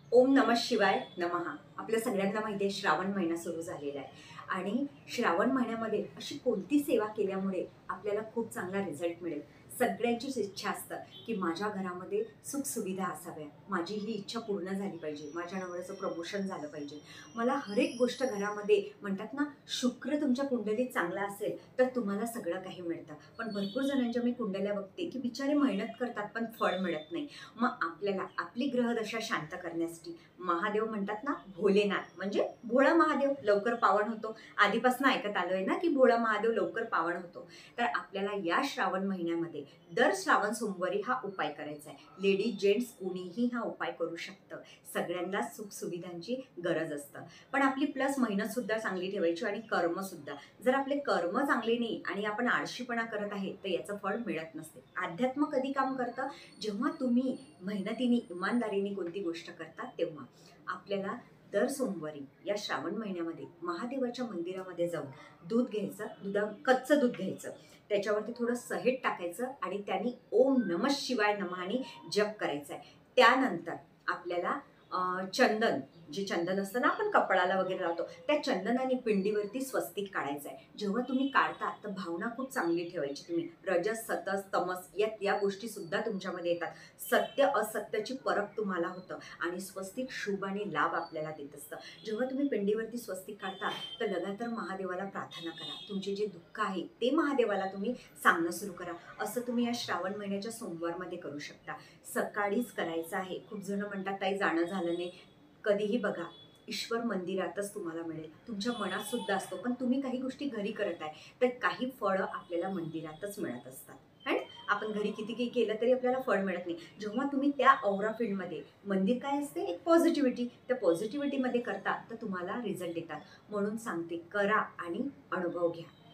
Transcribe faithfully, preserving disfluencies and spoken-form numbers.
ओम नमः शिवाय नमः. आपल्या सगळ्यांना माहिती आहे श्रावण महिना सुरू झालेला आहे आणि श्रावण महिन्यामध्ये अशी कोणती सेवा केल्यामुळे आपल्याला खूप चांगला रिझल्ट मिळेल. सगळ्यांचीच इच्छा असतं की माझ्या घरामध्ये सुखसुविधा असाव्या, माझी ही इच्छा पूर्ण झाली पाहिजे, माझ्या नवऱ्याचं प्रमोशन झालं पाहिजे. मला हर एक गोष्ट घरामध्ये म्हणतात ना, शुक्र तुमच्या कुंडलीत चांगला असेल तर तुम्हाला सगळं काही मिळतं. पण भरपूर जणांच्या मी कुंडल्या बघते की बिचारे मेहनत करतात पण फळ मिळत नाही. मग आपल्याला आपली ग्रहदशा शांत करण्यासाठी महादेव म्हणतात ना, भोलेनाथ म्हणजे भोळा महादेव लवकर पावन होतो. आधीपासून ऐकत आलोय ना की भोळा महादेव लवकर पावन होतो. तर आपल्याला या श्रावण महिन्यामध्ये दर श्रावण सोमवारी हा उपाय करायचा आहे. लेडीज जेंट्स कोणीही हा उपाय करू शकतं. सगळ्यांना सुखसुविधांची गरज असतं. पण आपली प्लस मेहनत सुद्धा चांगली ठेवायची आणि कर्म सुद्धा. जर आपले कर्म चांगले नाही आणि आपण आळशीपणा करत आहे तर याचं फळ मिळत नसते. अध्यात्म कधी काम करतं? जेव्हा तुम्ही मेहनतीने इमानदारीने कोणती गोष्ट करता तेव्हा. आपल्याला दर सोमवारी या श्रावण महिन्यामध्ये महादेवाच्या मंदिरामध्ये जाऊन दूध घ्यायचं, दुधा कच्चं दूध घ्यायचं, त्याच्यावरती थोडं सहेट टाकायचं आणि त्यांनी ओम नमः शिवाय नमःने जप करायचा आहे. त्यानंतर आपल्याला चंदन, जे चंदन असतं ना आपण कपाळाला वगैरे लावतो, त्या चंदनाने पिंडीवरती स्वस्तिक काढायचं आहे. जेव्हा तुम्ही काढता तर भावना खूप चांगली ठेवायची. तुम्ही रजस सतस तमस या या गोष्टी सुद्धा तुमच्यामध्ये येतात. सत्य असत्याची परख तुम्हाला होतं आणि स्वस्तिक शुभ आणि लाभ आपल्याला देत असतं. जेव्हा तुम्ही पिंडीवरती स्वस्तिक काढता तर लगातार महादेवाला प्रार्थना करा. तुमचे जे दुःख आहे ते महादेवाला तुम्ही सांगणं सुरू करा. असं तुम्ही या श्रावण महिन्याच्या सोमवारमध्ये करू शकता. सकाळीच करायचं आहे. खूप जण म्हणतात ताई जाणं झालं नाही. कधीही बघा, ईश्वर मंदिरातच तुम्हाला मिळेल. तुमच्या मनात सुद्धा असतो. पण तुम्ही काही गोष्टी घरी करत आहे तर काही फळं आपल्याला मंदिरातच मिळत असतात. आणि आपण घरी किती काही केलं तरी आपल्याला फळ मिळत नाही. जेव्हा तुम्ही त्या औरा फील्डमध्ये, मंदिर काय असते एक पॉझिटिव्हिटी, त्या पॉझिटिव्हिटीमध्ये करता तर तुम्हाला रिझल्ट येतात. म्हणून सांगते, करा आणि अनुभव घ्या.